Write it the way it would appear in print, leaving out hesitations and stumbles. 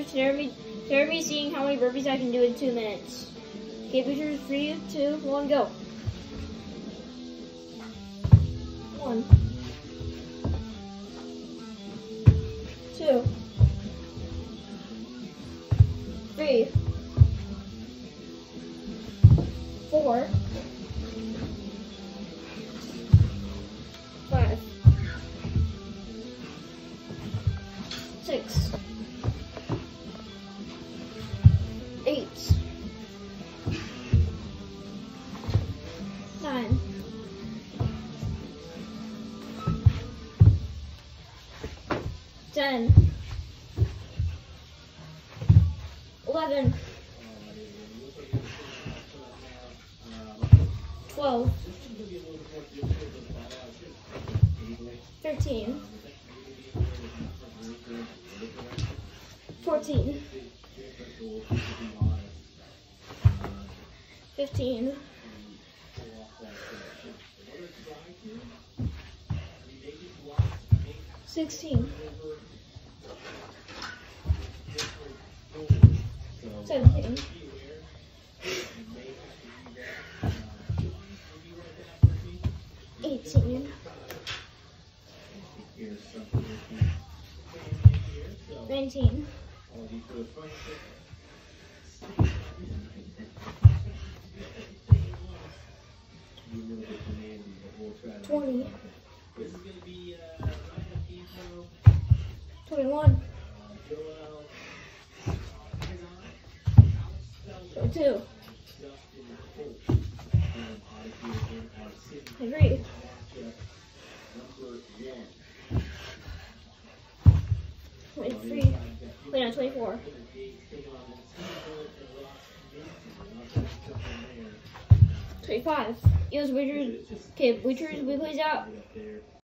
Bweeptube to never be seeing how many burpees I can do in 2 minutes. Okay, Bweeptube, 3, 2, 1, go. 1, 2, 3, 4, 5, 6, 8, 9, 10, 11, 12, 13, 14, 15, 16, 17, 18, 19, 20, 21, 22, 23, 24, 25. It was Bweeptube. Okay, Bweeptube, we plays out.